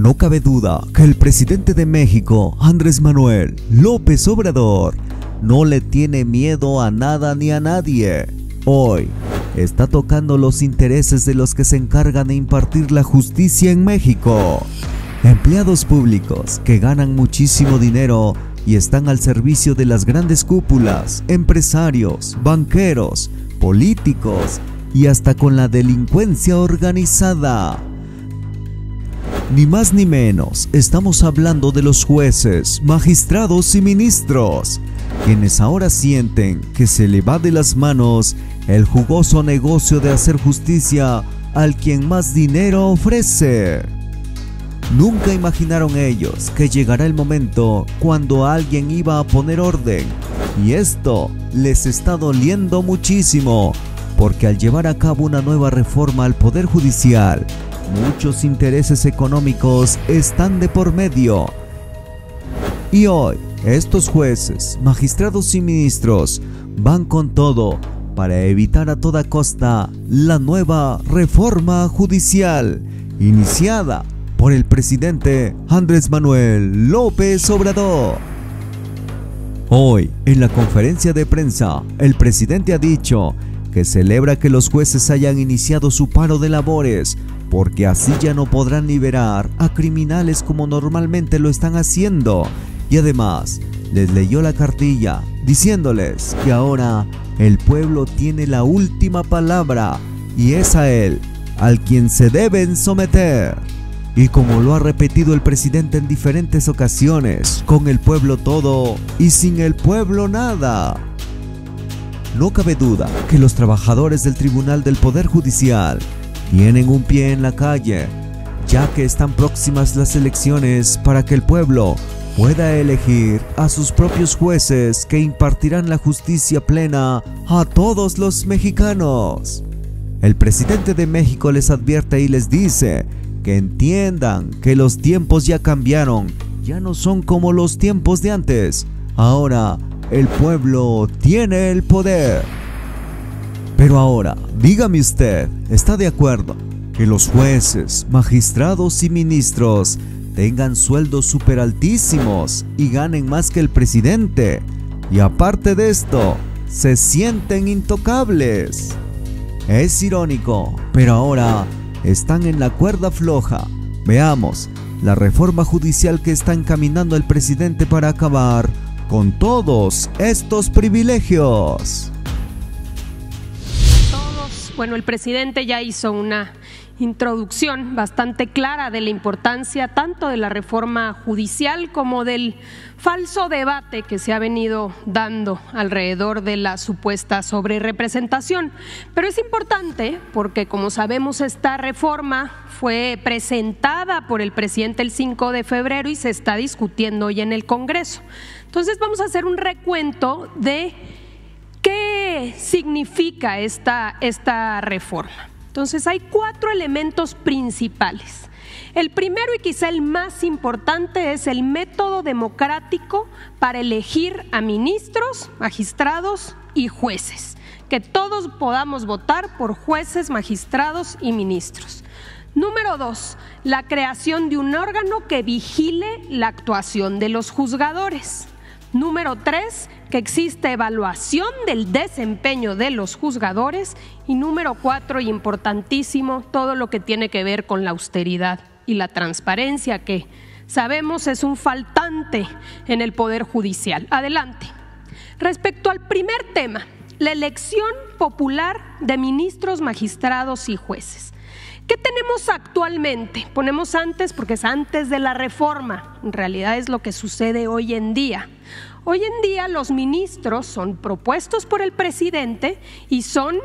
No cabe duda que el presidente de México, Andrés Manuel López Obrador, no le tiene miedo a nada ni a nadie. Hoy está tocando los intereses de los que se encargan de impartir la justicia en México. Empleados públicos que ganan muchísimo dinero y están al servicio de las grandes cúpulas, empresarios, banqueros, políticos y hasta con la delincuencia organizada. Ni más ni menos, estamos hablando de los jueces, magistrados y ministros, quienes ahora sienten que se le va de las manos el jugoso negocio de hacer justicia al quien más dinero ofrece. Nunca imaginaron ellos que llegará el momento cuando alguien iba a poner orden, y esto les está doliendo muchísimo, porque al llevar a cabo una nueva reforma al Poder Judicial, muchos intereses económicos están de por medio. Y hoy, estos jueces, magistrados y ministros van con todo para evitar a toda costa la nueva reforma judicial iniciada por el presidente Andrés Manuel López Obrador. Hoy, en la conferencia de prensa, el presidente ha dicho que celebra que los jueces hayan iniciado su paro de labores, porque así ya no podrán liberar a criminales como normalmente lo están haciendo. Y además, les leyó la cartilla diciéndoles que ahora el pueblo tiene la última palabra y es a él al quien se deben someter. Y como lo ha repetido el presidente en diferentes ocasiones, con el pueblo todo y sin el pueblo nada. No cabe duda que los trabajadores del Tribunal del Poder Judicial tienen un pie en la calle, ya que están próximas las elecciones para que el pueblo pueda elegir a sus propios jueces que impartirán la justicia plena a todos los mexicanos. El presidente de México les advierte y les dice que entiendan que los tiempos ya cambiaron, ya no son como los tiempos de antes. Ahora el pueblo tiene el poder. Pero ahora, dígame usted, ¿está de acuerdo que los jueces, magistrados y ministros tengan sueldos súper altísimos y ganen más que el presidente? Y aparte de esto, se sienten intocables. Es irónico, pero ahora están en la cuerda floja. Veamos la reforma judicial que está encaminando el presidente para acabar con todos estos privilegios. Bueno, el presidente ya hizo una introducción bastante clara de la importancia tanto de la reforma judicial como del falso debate que se ha venido dando alrededor de la supuesta sobrerepresentación. Pero es importante porque, como sabemos, esta reforma fue presentada por el presidente el 5 de febrero y se está discutiendo hoy en el Congreso. Entonces vamos a hacer un recuento de ¿qué significa esta reforma? Entonces hay 4 elementos principales. El primero y quizá el más importante es el método democrático para elegir a ministros, magistrados y jueces. Que todos podamos votar por jueces, magistrados y ministros. Número 2, la creación de un órgano que vigile la actuación de los juzgadores. Número 3, que existe evaluación del desempeño de los juzgadores. Y número 4, y importantísimo, todo lo que tiene que ver con la austeridad y la transparencia, que sabemos es un faltante en el Poder Judicial. Adelante. Respecto al primer tema, la elección popular de ministros, magistrados y jueces. ¿Qué tenemos actualmente? Ponemos antes porque es antes de la reforma, en realidad es lo que sucede hoy en día. Hoy en día los ministros son propuestos por el presidente y son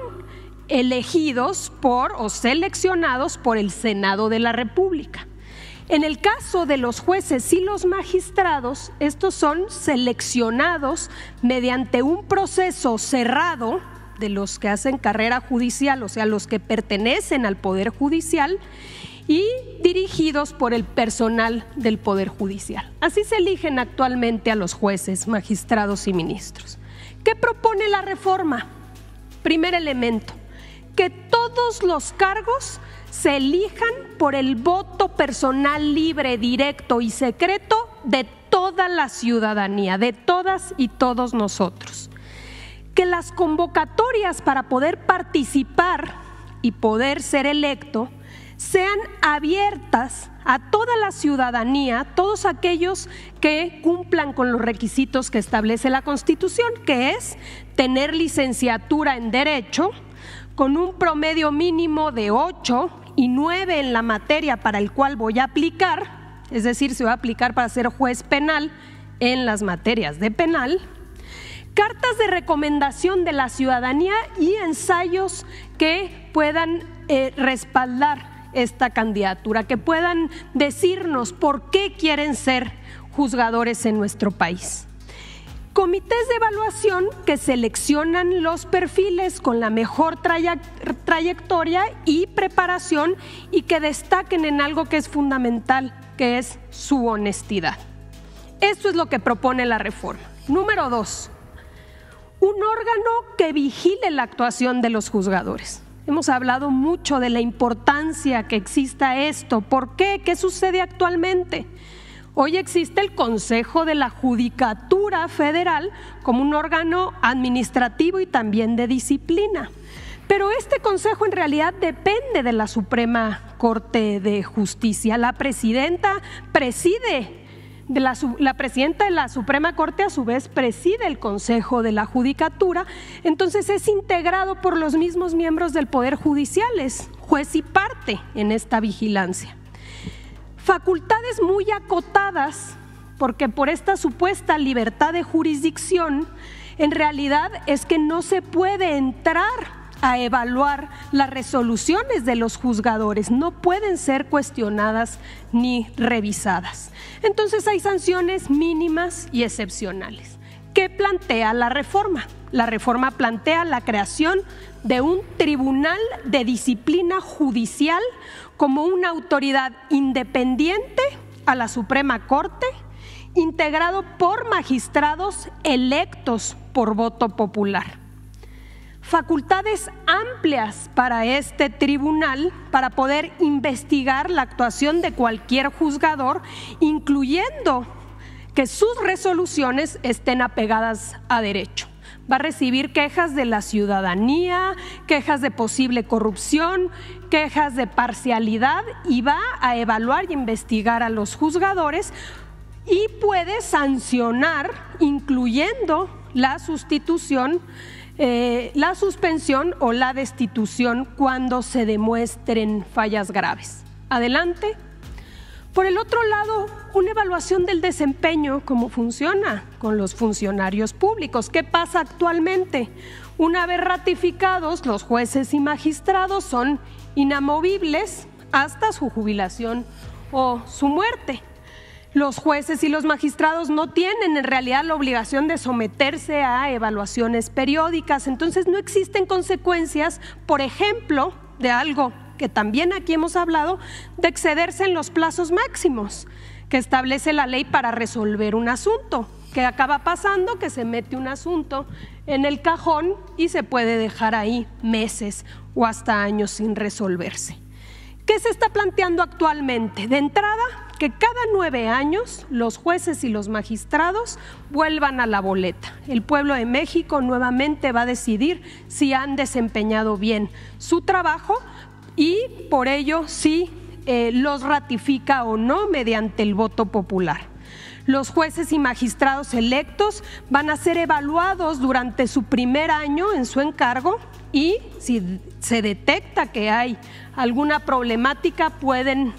elegidos por o seleccionados por el Senado de la República. En el caso de los jueces y los magistrados, estos son seleccionados mediante un proceso cerrado de los que hacen carrera judicial, o sea, los que pertenecen al Poder Judicial, y dirigidos por el personal del Poder Judicial. Así se eligen actualmente a los jueces, magistrados y ministros. ¿Qué propone la reforma? Primer elemento, que todos los cargos se elijan por el voto personal libre, directo y secreto de toda la ciudadanía, de todas y todos nosotros. Que las convocatorias para poder participar y poder ser electo sean abiertas a toda la ciudadanía, todos aquellos que cumplan con los requisitos que establece la Constitución, que es tener licenciatura en Derecho, con un promedio mínimo de 8 y 9 en la materia para el cual voy a aplicar, es decir, se va a aplicar para ser juez penal en las materias de penal, cartas de recomendación de la ciudadanía y ensayos que puedan respaldar esta candidatura, que puedan decirnos por qué quieren ser juzgadores en nuestro país. Comités de evaluación que seleccionan los perfiles con la mejor trayectoria y preparación y que destaquen en algo que es fundamental, que es su honestidad. Esto es lo que propone la reforma. Número 2, un órgano que vigile la actuación de los juzgadores. Hemos hablado mucho de la importancia que exista esto. ¿Por qué? ¿Qué sucede actualmente? Hoy existe el Consejo de la Judicatura Federal como un órgano administrativo y también de disciplina. Pero este consejo en realidad depende de la Suprema Corte de Justicia. La presidenta de la Suprema Corte a su vez preside el Consejo de la Judicatura, entonces es integrado por los mismos miembros del Poder Judicial, es juez y parte en esta vigilancia. Facultades muy acotadas, porque por esta supuesta libertad de jurisdicción, en realidad es que no se puede entrar a evaluar las resoluciones de los juzgadores, no pueden ser cuestionadas ni revisadas. Entonces hay sanciones mínimas y excepcionales. ¿Qué plantea la reforma? La reforma plantea la creación de un tribunal de disciplina judicial como una autoridad independiente a la Suprema Corte, integrado por magistrados electos por voto popular. Facultades amplias para este tribunal para poder investigar la actuación de cualquier juzgador, incluyendo que sus resoluciones estén apegadas a derecho. Va a recibir quejas de la ciudadanía, quejas de posible corrupción, quejas de parcialidad y va a evaluar y investigar a los juzgadores y puede sancionar, incluyendo la sustitución, la suspensión o la destitución cuando se demuestren fallas graves. Adelante. Por el otro lado, una evaluación del desempeño, cómo funciona con los funcionarios públicos. ¿Qué pasa actualmente? Una vez ratificados, los jueces y magistrados son inamovibles hasta su jubilación o su muerte. Los jueces y los magistrados no tienen en realidad la obligación de someterse a evaluaciones periódicas, entonces no existen consecuencias, por ejemplo, de algo que también aquí hemos hablado, de excederse en los plazos máximos que establece la ley para resolver un asunto. ¿Qué acaba pasando? Que se mete un asunto en el cajón y se puede dejar ahí meses o hasta años sin resolverse. ¿Qué se está planteando actualmente? De entrada, que cada 9 años los jueces y los magistrados vuelvan a la boleta. El pueblo de México nuevamente va a decidir si han desempeñado bien su trabajo y por ello si los ratifica o no mediante el voto popular. Los jueces y magistrados electos van a ser evaluados durante su primer año en su encargo y si se detecta que hay alguna problemática pueden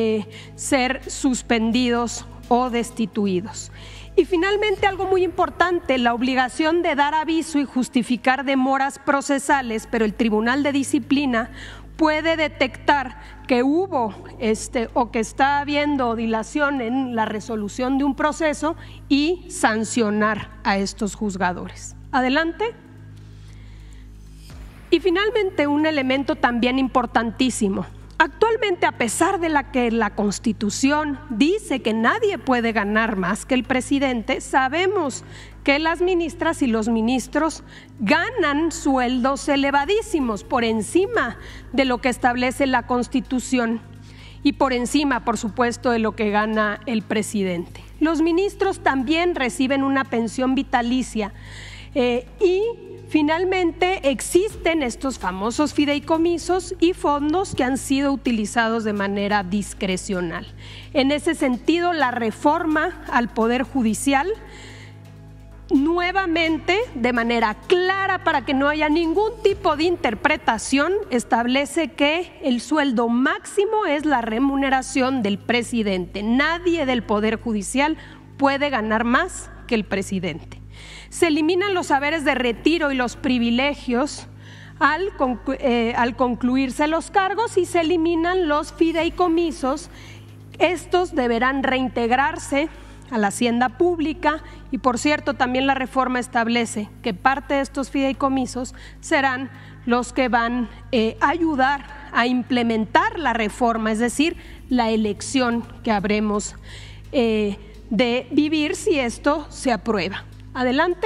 ser suspendidos o destituidos. Y finalmente, algo muy importante, la obligación de dar aviso y justificar demoras procesales, pero el Tribunal de Disciplina puede detectar que hubo o que está habiendo dilación en la resolución de un proceso y sancionar a estos juzgadores. Adelante. Y finalmente, un elemento también importantísimo. Actualmente, a pesar de que la Constitución dice que nadie puede ganar más que el presidente, sabemos que las ministras y los ministros ganan sueldos elevadísimos por encima de lo que establece la Constitución y por encima, por supuesto, de lo que gana el presidente. Los ministros también reciben una pensión vitalicia y finalmente existen estos famosos fideicomisos y fondos que han sido utilizados de manera discrecional. En ese sentido, la reforma al Poder Judicial, nuevamente, de manera clara para que no haya ningún tipo de interpretación, establece que el sueldo máximo es la remuneración del presidente. Nadie del Poder Judicial puede ganar más que el presidente. Se eliminan los haberes de retiro y los privilegios al concluirse los cargos y se eliminan los fideicomisos. Estos deberán reintegrarse a la hacienda pública y, por cierto, también la reforma establece que parte de estos fideicomisos serán los que van a ayudar a implementar la reforma, es decir, la elección que habremos de vivir si esto se aprueba. Adelante.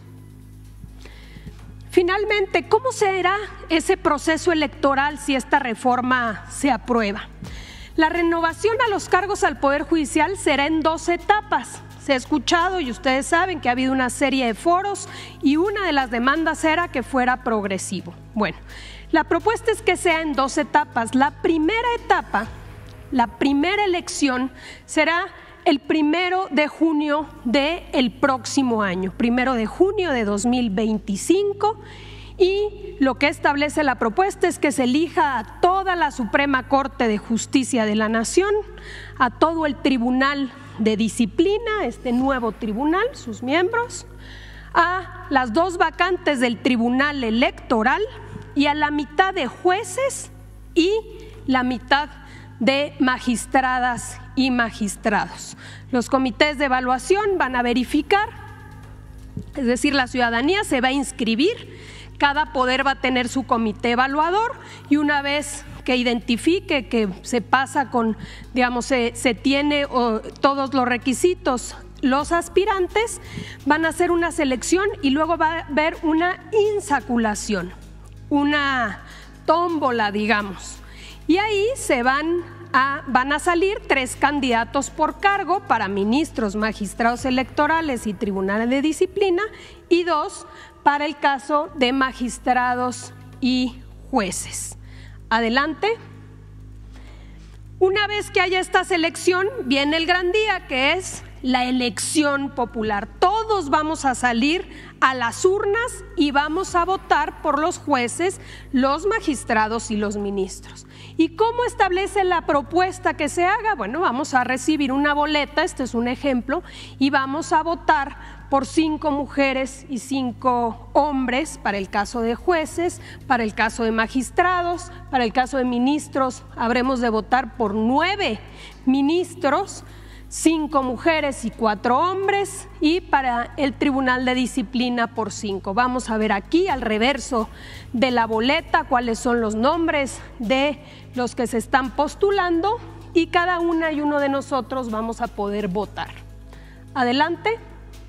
Finalmente, ¿cómo será ese proceso electoral si esta reforma se aprueba? La renovación a los cargos al Poder Judicial será en 2 etapas. Se ha escuchado y ustedes saben que ha habido una serie de foros y una de las demandas era que fuera progresivo. Bueno, la propuesta es que sea en 2 etapas. La primera etapa, la primera elección será el 1 de junio del próximo año, 1 de junio de 2025, y lo que establece la propuesta es que se elija a toda la Suprema Corte de Justicia de la Nación, a todo el Tribunal de Disciplina, este nuevo tribunal, sus miembros, a las 2 vacantes del Tribunal Electoral y a la mitad de jueces y la mitad de magistradas y magistrados. Los comités de evaluación van a verificar, es decir, la ciudadanía se va a inscribir, cada poder va a tener su comité evaluador y una vez que identifique que se pasa con, digamos, se tiene todos los requisitos, los aspirantes van a hacer una selección y luego va a haber una insaculación, una tómbola, digamos. Y ahí van a salir 3 candidatos por cargo para ministros, magistrados electorales y tribunales de disciplina y 2 para el caso de magistrados y jueces. Adelante. Una vez que haya esta selección, viene el gran día, que es la elección popular. Todos vamos a salir a las urnas y vamos a votar por los jueces, los magistrados y los ministros. ¿Y cómo establece la propuesta que se haga? Bueno, vamos a recibir una boleta, este es un ejemplo, y vamos a votar por 5 mujeres y 5 hombres para el caso de jueces, para el caso de magistrados, para el caso de ministros habremos de votar por 9 ministros, 5 mujeres y 4 hombres, y para el Tribunal de Disciplina por 5. Vamos a ver aquí al reverso de la boleta cuáles son los nombres de los que se están postulando y cada una y uno de nosotros vamos a poder votar. Adelante.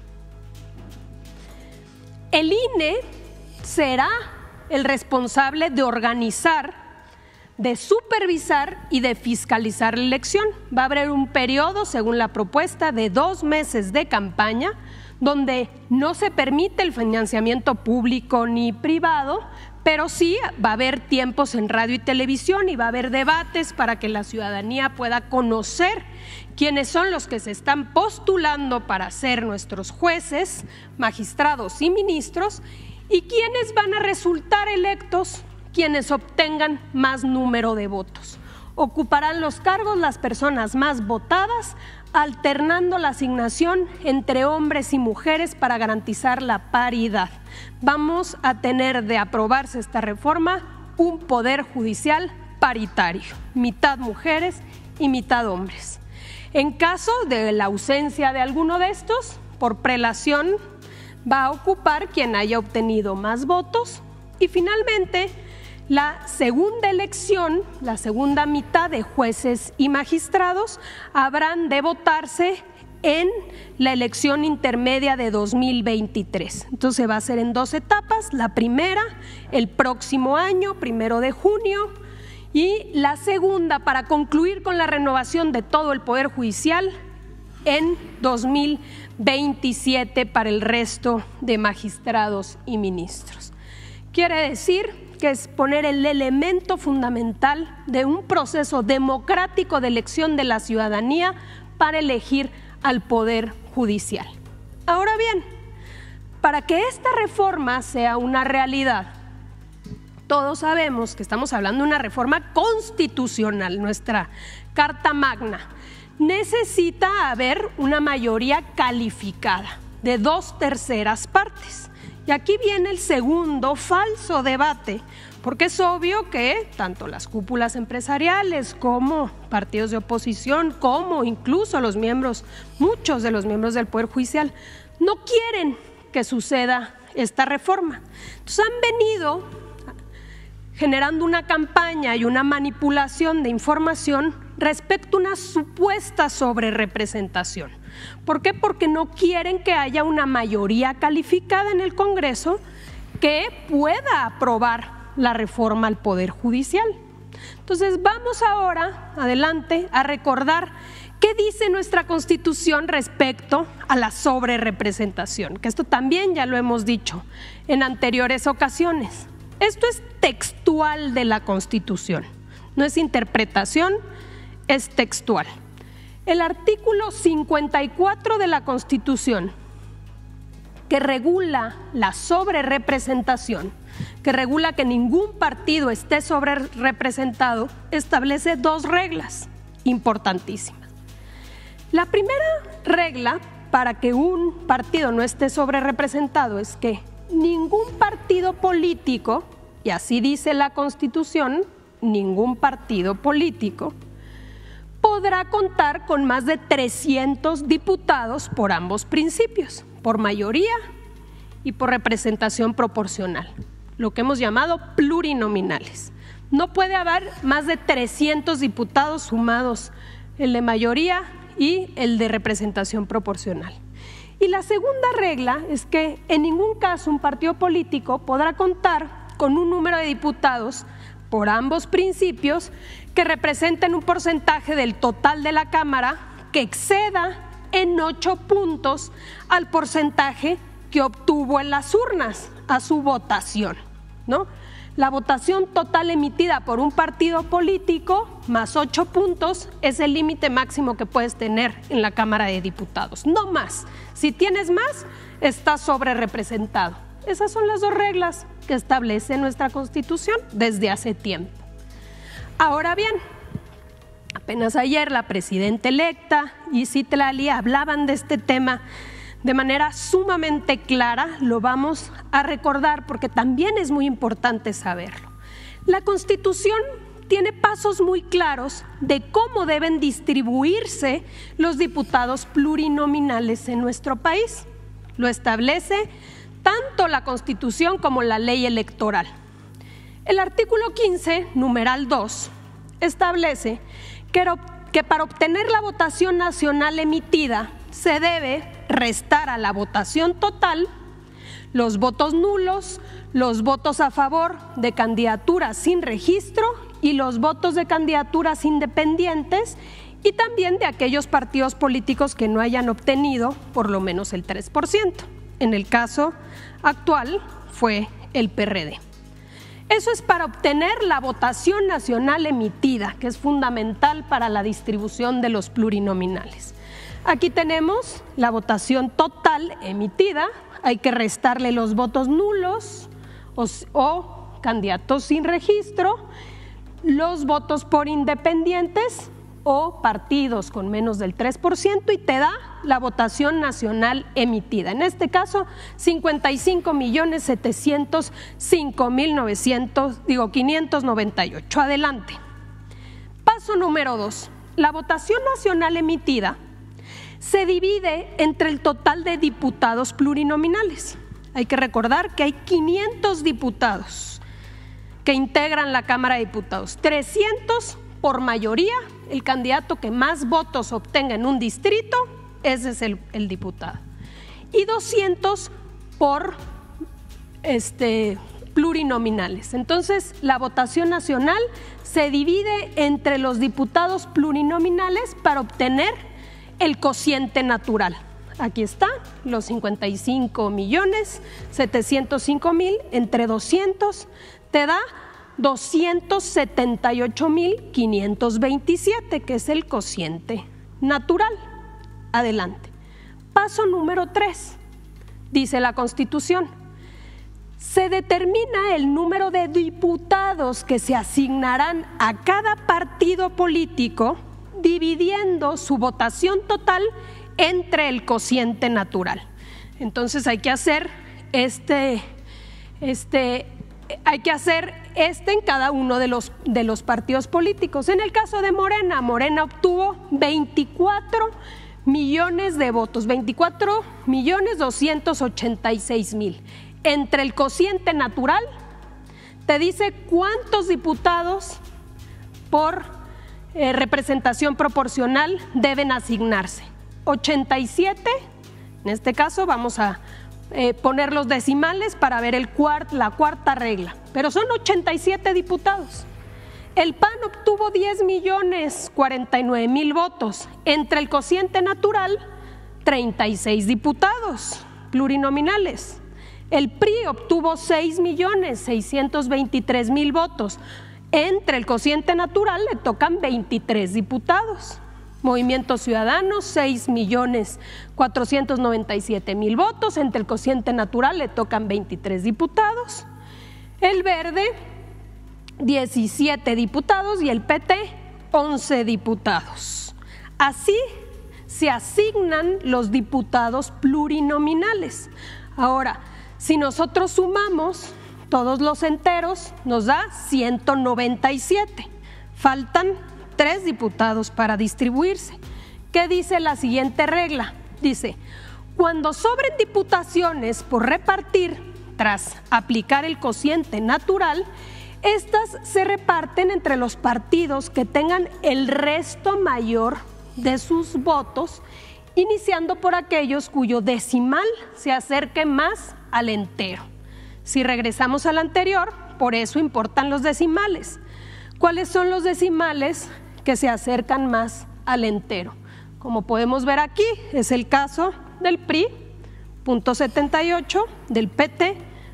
El INE será el responsable de organizar, de supervisar y de fiscalizar la elección. Va a haber un periodo, según la propuesta, de 2 meses de campaña, donde no se permite el financiamiento público ni privado, pero sí va a haber tiempos en radio y televisión y va a haber debates para que la ciudadanía pueda conocer quiénes son los que se están postulando para ser nuestros jueces, magistrados y ministros y quiénes van a resultar electos, quienes obtengan más número de votos. Ocuparán los cargos las personas más votadas, alternando la asignación entre hombres y mujeres para garantizar la paridad. Vamos a tener, de aprobarse esta reforma, un poder judicial paritario, mitad mujeres y mitad hombres. En caso de la ausencia de alguno de estos, por prelación va a ocupar quien haya obtenido más votos y finalmente La segunda elección, la segunda mitad de jueces y magistrados, habrán de votarse en la elección intermedia de 2023. Entonces va a ser en 2 etapas, la primera el próximo año, 1 de junio, y la segunda para concluir con la renovación de todo el Poder Judicial en 2027 para el resto de magistrados y ministros. Quiere decir que es poner el elemento fundamental de un proceso democrático de elección de la ciudadanía para elegir al Poder Judicial. Ahora bien, para que esta reforma sea una realidad, todos sabemos que estamos hablando de una reforma constitucional, nuestra Carta Magna. Necesita haber una mayoría calificada de 2/3 partes. Y aquí viene el segundo falso debate, porque es obvio que tanto las cúpulas empresariales como partidos de oposición, como incluso muchos de los miembros del Poder Judicial, no quieren que suceda esta reforma. Entonces han venido generando una campaña y una manipulación de información respecto a una supuesta sobrerepresentación. ¿Por qué? Porque no quieren que haya una mayoría calificada en el Congreso que pueda aprobar la reforma al Poder Judicial. Entonces vamos ahora, adelante, a recordar qué dice nuestra Constitución respecto a la sobrerepresentación, que esto también ya lo hemos dicho en anteriores ocasiones. Esto es textual de la Constitución, no es interpretación, es textual. El artículo 54 de la Constitución, que regula la sobrerepresentación, que regula que ningún partido esté sobrerepresentado, establece 2 reglas importantísimas. La primera regla para que un partido no esté sobrerepresentado es que ningún partido político, y así dice la Constitución, ningún partido político podrá contar con más de 300 diputados por ambos principios, por mayoría y por representación proporcional, lo que hemos llamado plurinominales. No puede haber más de 300 diputados sumados, el de mayoría y el de representación proporcional. Y la segunda regla es que en ningún caso un partido político podrá contar con un número de diputados por ambos principios que representen un porcentaje del total de la Cámara que exceda en 8 puntos al porcentaje que obtuvo en las urnas a su votación, ¿no? La votación total emitida por un partido político más 8 puntos es el límite máximo que puedes tener en la Cámara de Diputados, no más. Si tienes más, estás sobrerepresentado. Esas son las 2 reglas que establece nuestra Constitución desde hace tiempo. Ahora bien, apenas ayer la presidenta electa y Citlali hablaban de este tema de manera sumamente clara. Lo vamos a recordar porque también es muy importante saberlo. La Constitución tiene pasos muy claros de cómo deben distribuirse los diputados plurinominales en nuestro país. Lo establece tanto la Constitución como la ley electoral. El artículo 15, numeral 2, establece que para obtener la votación nacional emitida se debe restar a la votación total los votos nulos, los votos a favor de candidaturas sin registro y los votos de candidaturas independientes y también de aquellos partidos políticos que no hayan obtenido por lo menos el 3%. En el caso actual fue el PRD. Eso es para obtener la votación nacional emitida, que es fundamental para la distribución de los plurinominales. Aquí tenemos la votación total emitida, hay que restarle los votos nulos o candidatos sin registro, los votos por independientes o partidos con menos del 3% y te da la votación nacional emitida. En este caso, 55.705.598. Adelante. Paso número 2. La votación nacional emitida se divide entre el total de diputados plurinominales. Hay que recordar que hay 500 diputados que integran la Cámara de Diputados. 300 por mayoría, el candidato que más votos obtenga en un distrito, ese es el diputado. Y 200 por plurinominales. Entonces, la votación nacional se divide entre los diputados plurinominales para obtener el cociente natural. Aquí está, los 55.705.000 entre 200 te da 278.527, que es el cociente natural. Adelante. Paso número 3, dice la Constitución. Se determina el número de diputados que se asignarán a cada partido político, dividiendo su votación total entre el cociente natural. Entonces hay que hacer en cada uno de los partidos políticos. En el caso de Morena, Morena obtuvo 24 millones de votos, 24.286.000. Entre el cociente natural te dice cuántos diputados por representación proporcional deben asignarse. 87, en este caso vamos a poner los decimales para ver la cuarta regla, pero son 87 diputados. El PAN obtuvo 10.049.000 votos, entre el cociente natural 36 diputados plurinominales. El PRI obtuvo 6.623.000 votos, entre el cociente natural le tocan 23 diputados. Movimiento Ciudadano, 6.497.000 votos, entre el cociente natural le tocan 23 diputados. El Verde, 17 diputados y el PT, 11 diputados. Así se asignan los diputados plurinominales. Ahora, si nosotros sumamos todos los enteros, nos da 197. Faltan 3 diputados para distribuirse. ¿Qué dice la siguiente regla? Dice, cuando sobren diputaciones por repartir tras aplicar el cociente natural, estas se reparten entre los partidos que tengan el resto mayor de sus votos, iniciando por aquellos cuyo decimal se acerque más al entero. Si regresamos al anterior, por eso importan los decimales. ¿Cuáles son los decimales que se acercan más al entero? Como podemos ver aquí, es el caso del PRI, .78, del PT,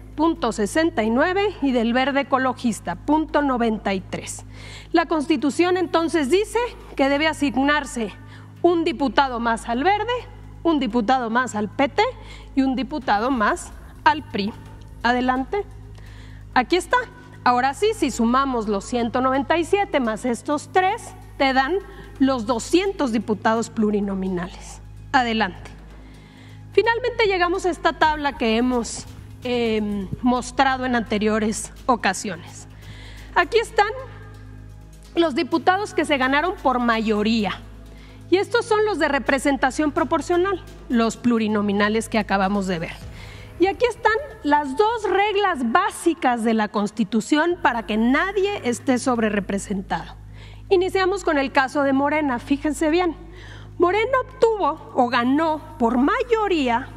.69 y del Verde Ecologista, .93. La Constitución entonces dice que debe asignarse un diputado más al Verde, un diputado más al PT y un diputado más al PRI. Adelante. Aquí está. Ahora sí, si sumamos los 197 más estos 3, te dan los 200 diputados plurinominales. Adelante. Finalmente llegamos a esta tabla que hemos mostrado en anteriores ocasiones. Aquí están los diputados que se ganaron por mayoría. Y estos son los de representación proporcional, los plurinominales que acabamos de ver. Y aquí están las 2 reglas básicas de la Constitución para que nadie esté sobrerepresentado. Iniciamos con el caso de Morena, fíjense bien. Morena obtuvo o ganó por mayoría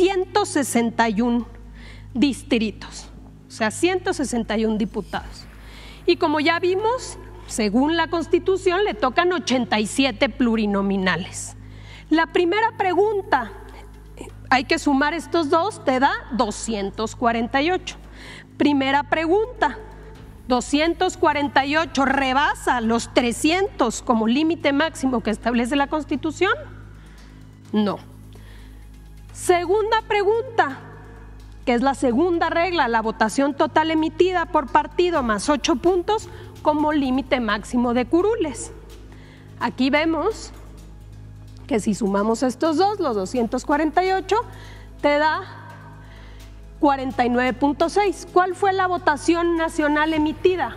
161 distritos, o sea, 161 diputados. Y como ya vimos, según la Constitución, le tocan 87 plurinominales. La primera pregunta, hay que sumar estos 2, te da 248. Primera pregunta, 248 rebasa los 300 como límite máximo que establece la Constitución. No. Segunda pregunta, que es la segunda regla, la votación total emitida por partido más 8 puntos como límite máximo de curules. Aquí vemos que si sumamos estos 2, los 248, te da 49.6. ¿Cuál fue la votación nacional emitida?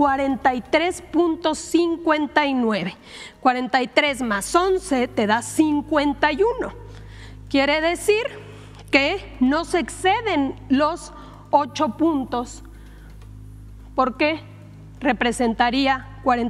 43.59. 43 más 11 te da 51. Quiere decir que no se exceden los 8 puntos porque representaría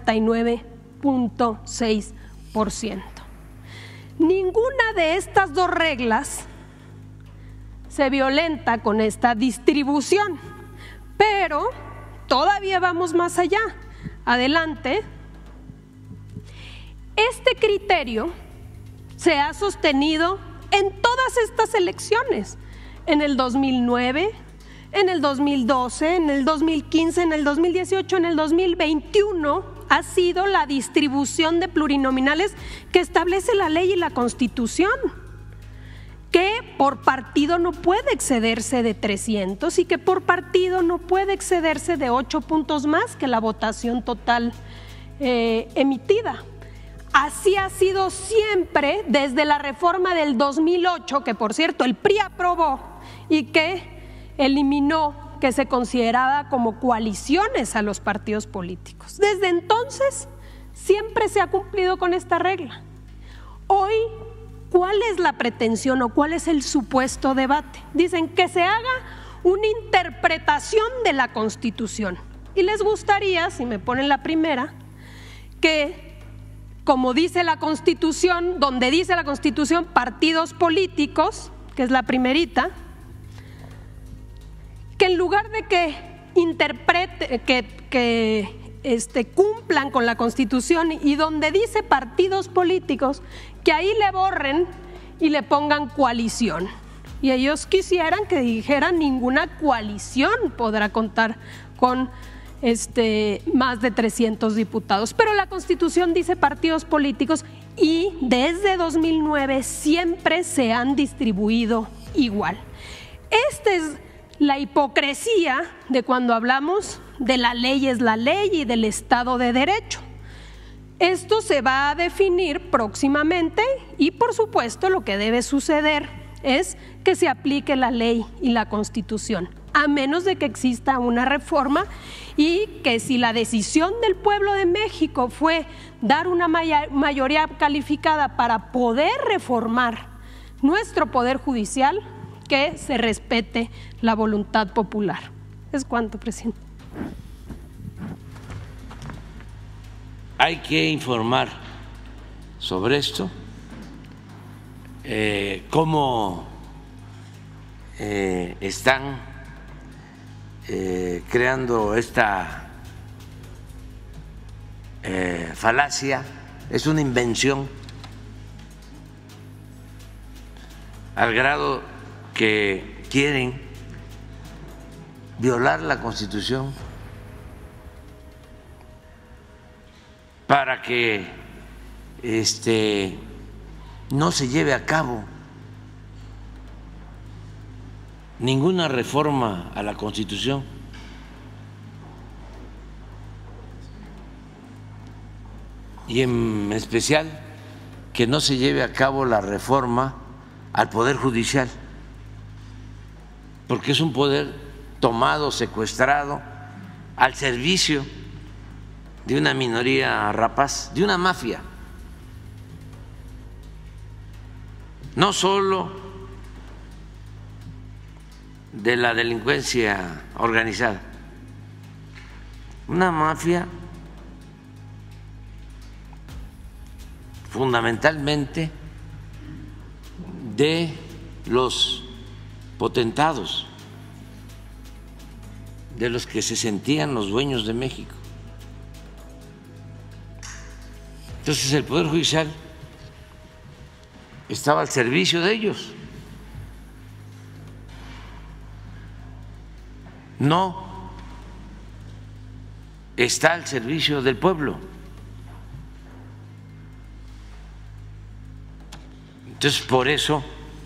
49.6%. Ninguna de estas dos reglas se violenta con esta distribución, pero todavía vamos más allá. Adelante. Este criterio se ha sostenido en todas estas elecciones, en el 2009, en el 2012, en el 2015, en el 2018, en el 2021, ha sido la distribución de plurinominales que establece la ley y la Constitución, que por partido no puede excederse de 300 y que por partido no puede excederse de 8 puntos más que la votación total emitida. Así ha sido siempre desde la reforma del 2008, que por cierto el PRI aprobó y que eliminó que se consideraba como coaliciones a los partidos políticos. Desde entonces siempre se ha cumplido con esta regla. Hoy, ¿cuál es la pretensión o cuál es el supuesto debate? Dicen que se haga una interpretación de la Constitución. Y les gustaría, si me ponen la primera, que como dice la Constitución, donde dice la Constitución partidos políticos, que es la primerita, que en lugar de que cumplan con la Constitución y donde dice partidos políticos, que ahí le borren y le pongan coalición. Y ellos quisieran que dijeran ninguna coalición podrá contar con más de 300 diputados. Pero la Constitución dice partidos políticos y desde 2009 siempre se han distribuido igual. Esta es la hipocresía de cuando hablamos de la ley es la ley y del Estado de Derecho. Esto se va a definir próximamente y por supuesto lo que debe suceder es que se aplique la ley y la Constitución, a menos de que exista una reforma y que si la decisión del pueblo de México fue dar una mayoría calificada para poder reformar nuestro poder judicial, que se respete la voluntad popular. ¿Es cuánto, presidente? Hay que informar sobre esto, cómo están creando esta falacia. Es una invención al grado que quieren violar la Constitución para que no se lleve a cabo ninguna reforma a la Constitución. Y en especial que no se lleve a cabo la reforma al Poder Judicial, porque es un poder tomado, secuestrado, al servicio de una minoría rapaz, de una mafia, no solo de la delincuencia organizada, una mafia fundamentalmente de los potentados, de los que se sentían los dueños de México. Entonces el Poder Judicial estaba al servicio de ellos, no está al servicio del pueblo. Entonces, por eso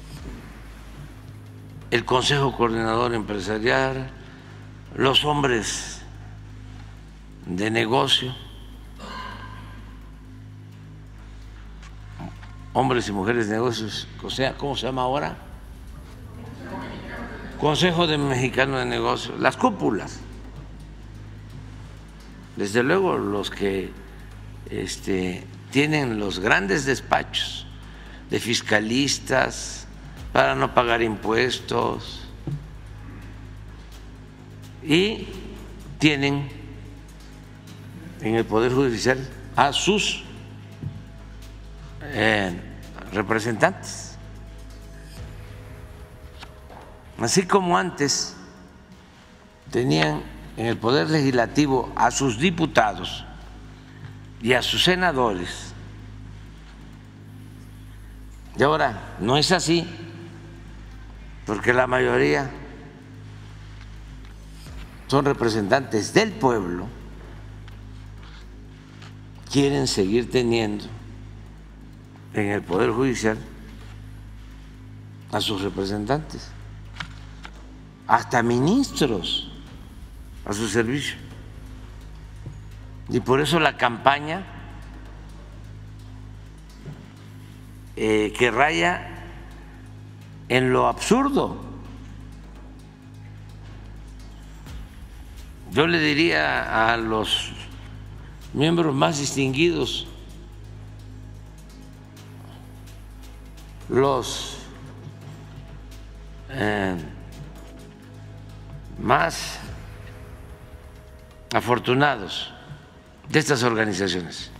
el Consejo Coordinador Empresarial, los hombres de negocio, hombres y mujeres de negocios, o sea, ¿cómo se llama ahora? Consejo Mexicano de Negocios, las cúpulas, desde luego los que tienen los grandes despachos de fiscalistas para no pagar impuestos y tienen en el Poder Judicial a sus representantes. Así como antes tenían en el Poder Legislativo a sus diputados y a sus senadores, y ahora no es así, porque la mayoría son representantes del pueblo, quieren seguir teniendo en el Poder Judicial a sus representantes, hasta ministros a su servicio. Y por eso la campaña que raya en lo absurdo. Yo le diría a los miembros más distinguidos, los más afortunados de estas organizaciones,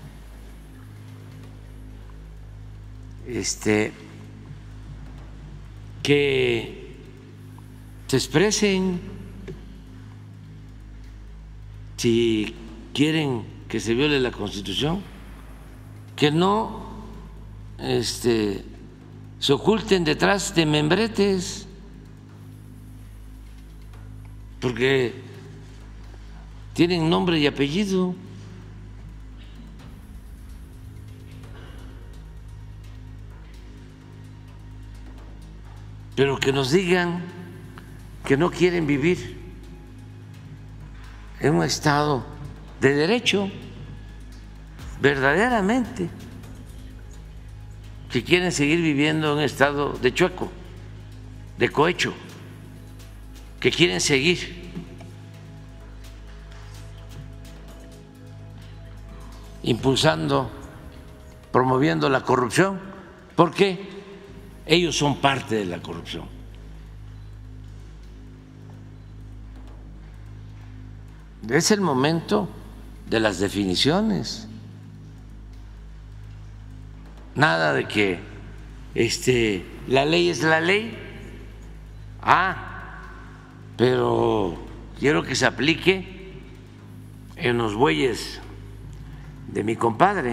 que se expresen si quieren que se viole la Constitución, que no se oculten detrás de membretes, porque tienen nombre y apellido. Pero que nos digan que no quieren vivir en un estado de derecho, verdaderamente, que quieren seguir viviendo en un estado de chueco, de cohecho, que quieren seguir impulsando, promoviendo la corrupción, porque ellos son parte de la corrupción. Es el momento de las definiciones. Nada de que la ley es la ley. Pero quiero que se aplique en los bueyes de mi compadre.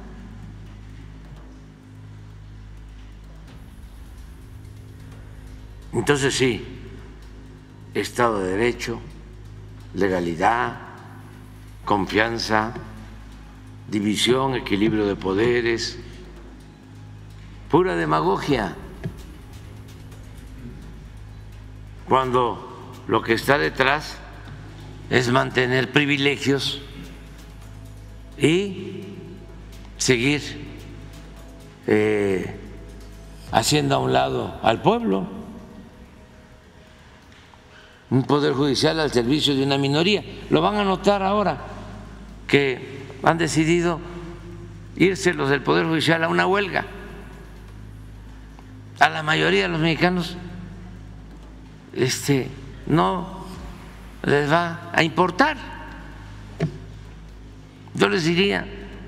Entonces sí, Estado de Derecho, legalidad, confianza, división, equilibrio de poderes, pura demagogia, cuando lo que está detrás es mantener privilegios y seguir haciendo a un lado al pueblo. Un poder judicial al servicio de una minoría. Lo van a notar ahora que han decidido irse los del Poder Judicial a una huelga. A la mayoría de los mexicanos no les va a importar. Yo les diría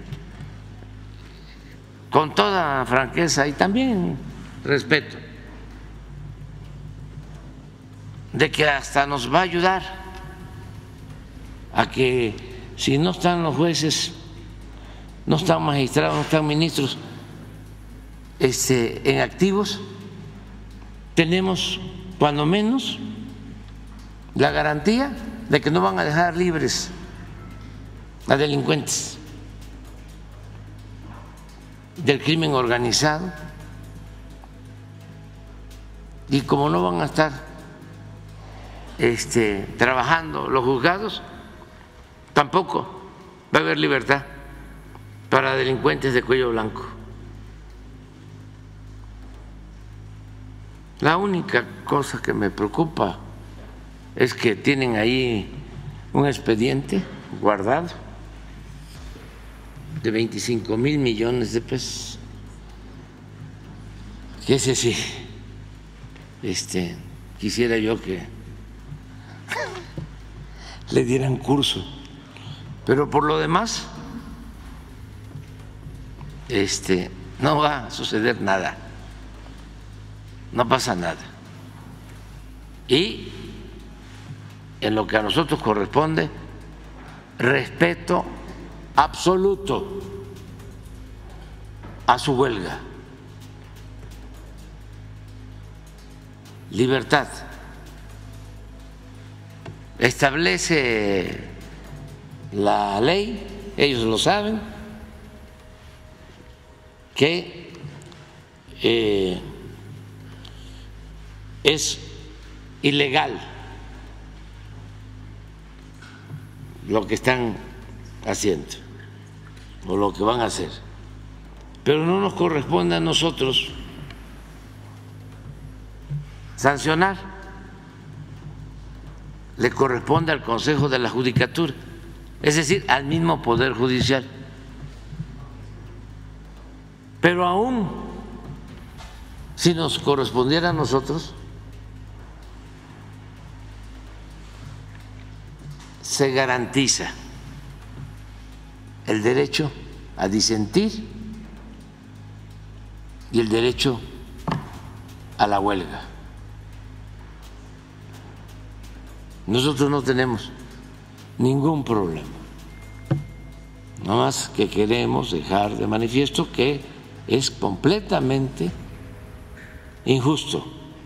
con toda franqueza y también respeto, de que hasta nos va a ayudar a que si no están los jueces, no están magistrados, no están ministros en activos, tenemos cuando menos la garantía de que no van a dejar libres a delincuentes del crimen organizado, y como no van a estar trabajando los juzgados, tampoco va a haber libertad para delincuentes de cuello blanco. La única cosa que me preocupa es que tienen ahí un expediente guardado de 25,000 millones de pesos, que ese sí, quisiera yo que le dieran curso. Pero por lo demás, no va a suceder nada, no pasa nada. Y en lo que a nosotros corresponde, respeto absoluto a su huelga, libertad. Establece la ley, ellos lo saben, que es ilegal lo que están haciendo o lo que van a hacer, pero no nos corresponde a nosotros sancionar, le corresponde al Consejo de la Judicatura, es decir, al mismo Poder Judicial. Pero aún si nos correspondiera a nosotros, se garantiza el derecho a disentir y el derecho a la huelga. Nosotros no tenemos ningún problema, nada más que queremos dejar de manifiesto que es completamente injusto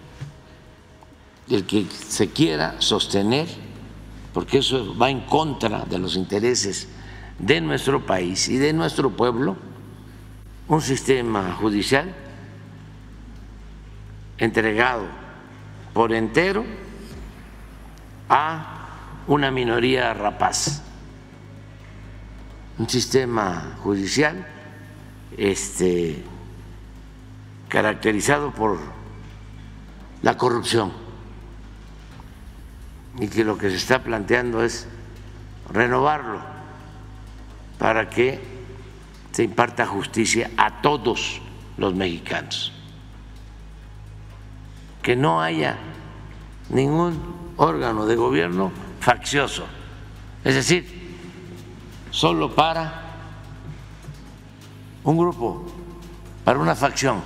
el que se quiera sostener, porque eso va en contra de los intereses de nuestro país y de nuestro pueblo, un sistema judicial entregado por entero a una minoría rapaz, un sistema judicial caracterizado por la corrupción, y que lo que se está planteando es renovarlo para que se imparta justicia a todos los mexicanos, que no haya ningún órgano de gobierno faccioso, es decir, solo para un grupo, para una facción,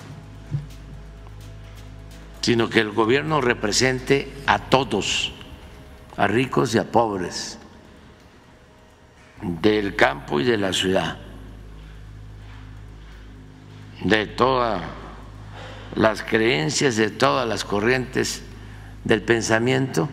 sino que el gobierno represente a todos, a ricos y a pobres, del campo y de la ciudad, de todas las creencias, de todas las corrientes del pensamiento.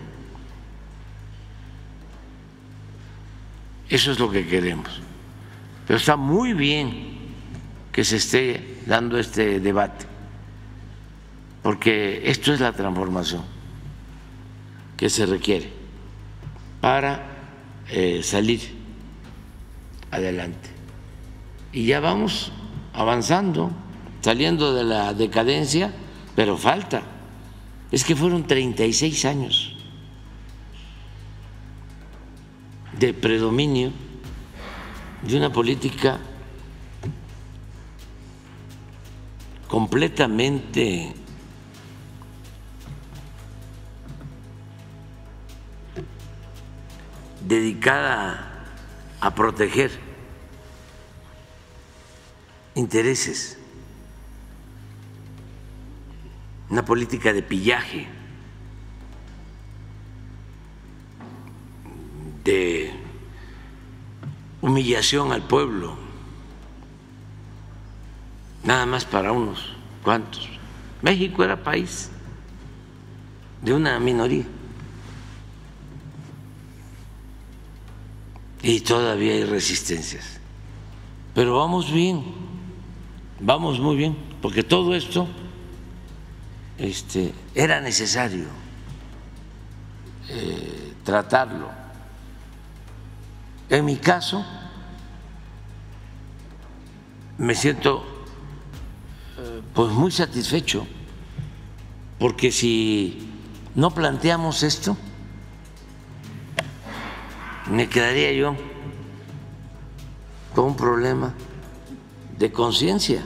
Eso es lo que queremos. Pero está muy bien que se esté dando este debate, porque esto es la transformación que se requiere para salir adelante. Y ya vamos avanzando, saliendo de la decadencia, pero falta. Es que fueron 36 años de predominio de una política completamente dedicada a proteger intereses, una política de pillaje, de humillación al pueblo, nada más para unos cuantos. México era país de una minoría y todavía hay resistencias, pero vamos bien, vamos muy bien, porque todo esto era necesario tratarlo. En mi caso, me siento pues muy satisfecho, porque si no planteamos esto, me quedaría yo con un problema de conciencia.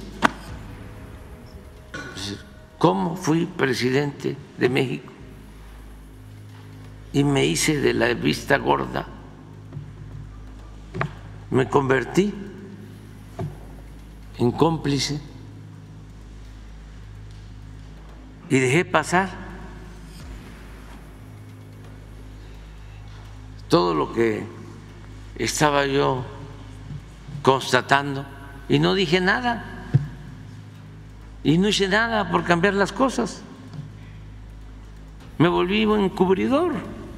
¿Cómo fui presidente de México y me hice de la vista gorda, me convertí en cómplice y dejé pasar todo lo que estaba yo constatando y no dije nada y no hice nada por cambiar las cosas. Me volví un encubridor.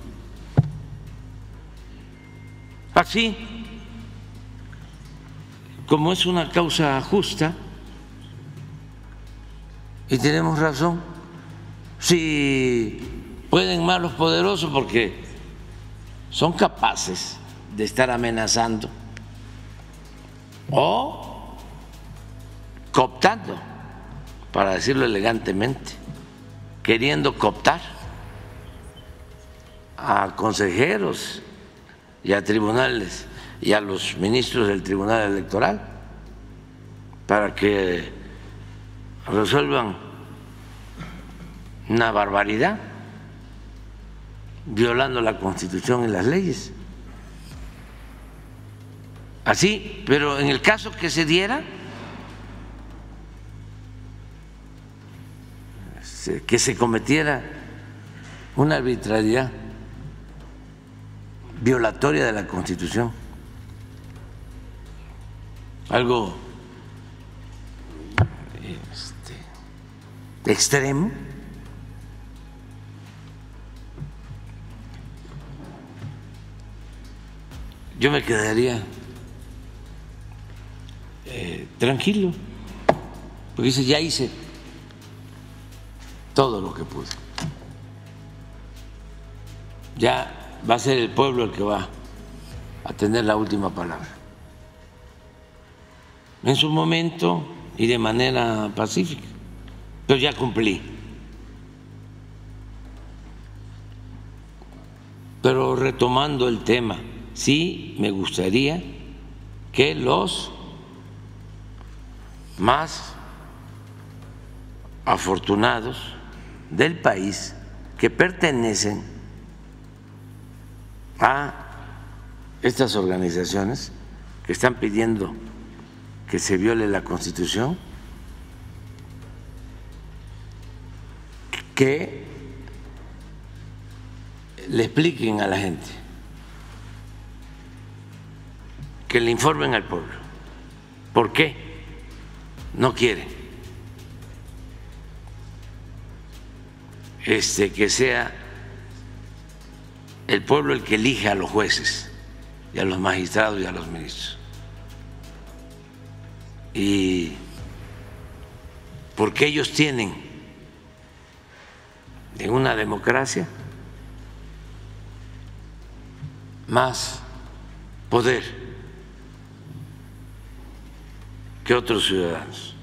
Así, como es una causa justa, y tenemos razón, si pueden más los poderosos, porque son capaces de estar amenazando o cooptando, para decirlo elegantemente, queriendo cooptar a consejeros y a tribunales y a los ministros del Tribunal Electoral para que resuelvan una barbaridad, violando la Constitución y las leyes. Así, pero en el caso que se diera, que se cometiera una arbitrariedad violatoria de la Constitución, algo extremo, yo me quedaría tranquilo, porque dice, ya hice todo lo que pude, ya va a ser el pueblo el que va a tener la última palabra. En su momento y de manera pacífica, pero ya cumplí. Pero retomando el tema, sí me gustaría que los más afortunados del país, que pertenecen a estas organizaciones que están pidiendo que se viole la Constitución, que le expliquen a la gente, que le informen al pueblo por qué no quieren que sea el pueblo el que elige a los jueces y a los magistrados y a los ministros. Y porque ellos tienen en una democracia más poder que otros ciudadanos.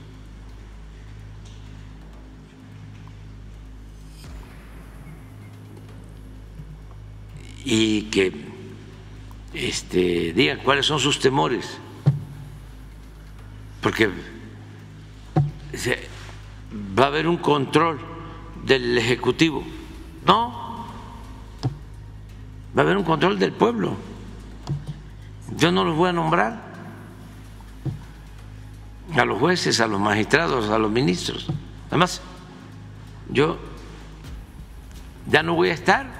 Y que digan cuáles son sus temores, porque va a haber un control del Ejecutivo. No, va a haber un control del pueblo. Yo no los voy a nombrar a los jueces, a los magistrados, a los ministros. Además, yo ya no voy a estar,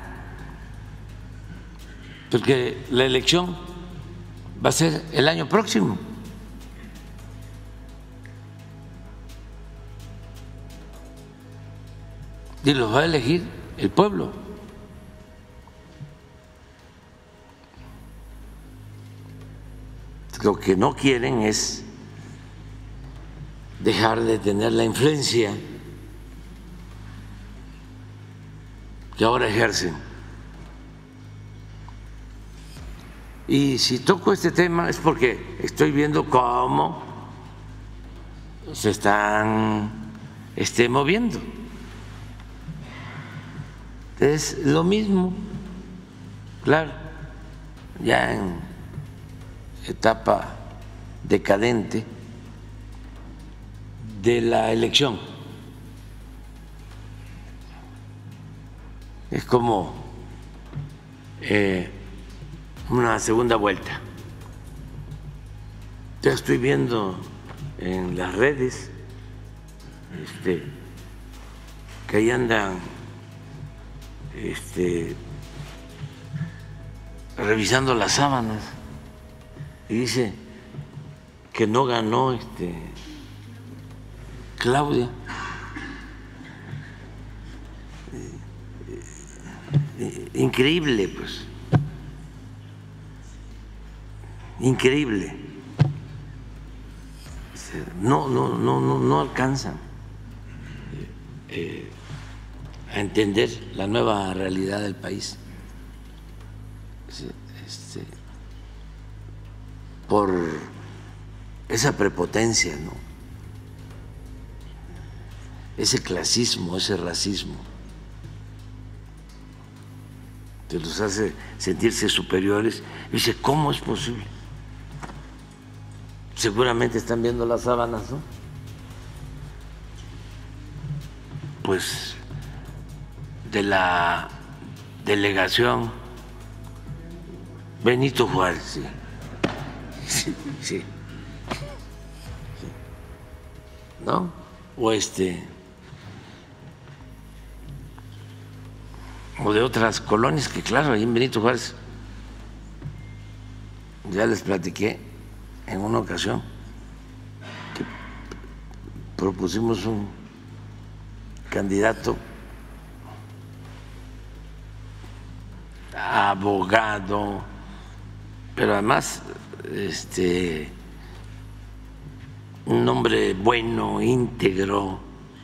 porque la elección va a ser el año próximo. Y los va a elegir el pueblo. Lo que no quieren es dejar de tener la influencia que ahora ejercen. Y si toco este tema es porque estoy viendo cómo se están moviendo. Es lo mismo, claro, ya en etapa decadente de la elección. Es como una segunda vuelta. Ya estoy viendo en las redes que ahí andan revisando las sábanas y dice que no ganó Claudia. Increíble, pues. Increíble. No alcanzan a entender la nueva realidad del país. Por esa prepotencia, ¿no? Ese clasismo, ese racismo, que los hace sentirse superiores. Dice, ¿cómo es posible? Seguramente están viendo las sábanas, ¿no? Pues de la delegación Benito Juárez, sí. Sí. ¿No? O o de otras colonias que, claro, ahí en Benito Juárez, ya les platiqué en una ocasión que propusimos un candidato abogado, pero además un hombre bueno, íntegro,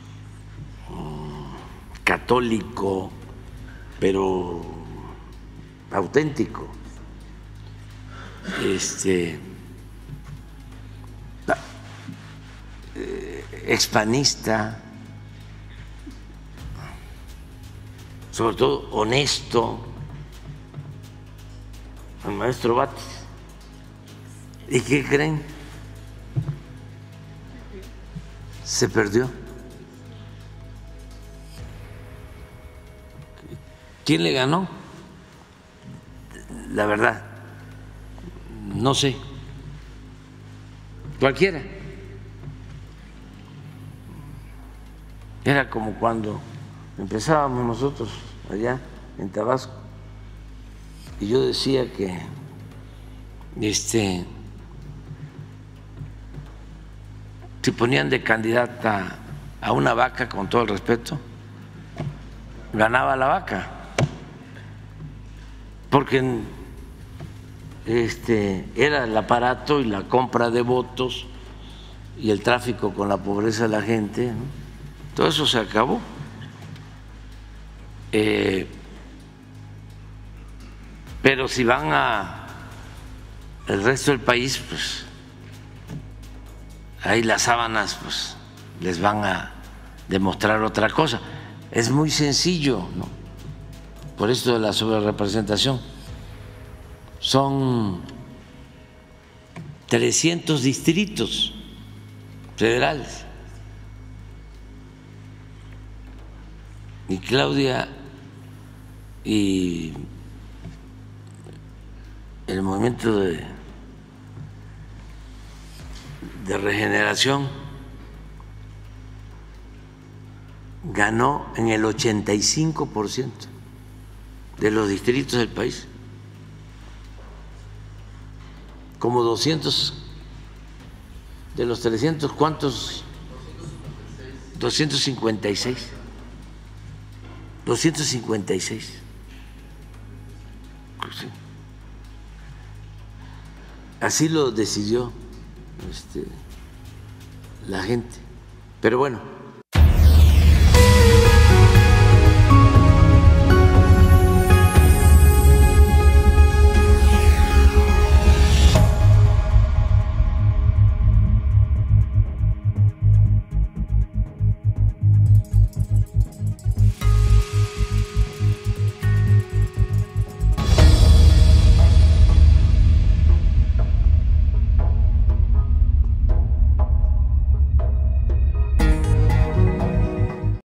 católico, pero auténtico, expanista, sobre todo honesto, el maestro Batis. ¿Y qué creen? Se perdió. ¿Quién le ganó? La verdad, no sé. Cualquiera. Era como cuando empezábamos nosotros allá en Tabasco y yo decía que si ponían de candidata a una vaca, con todo el respeto, ganaba la vaca, porque era el aparato y la compra de votos y el tráfico con la pobreza de la gente, ¿no? Todo eso se acabó. Pero si van a el resto del país, pues ahí las sábanas pues les van a demostrar otra cosa. Es muy sencillo, ¿no? Por esto de la sobrerepresentación. Son 300 distritos federales. Y Claudia y el movimiento de regeneración ganó en el 85% de los distritos del país, como 200 de los 300, ¿cuántos? 256. 256. Pues sí. Así lo decidió la gente. Pero bueno,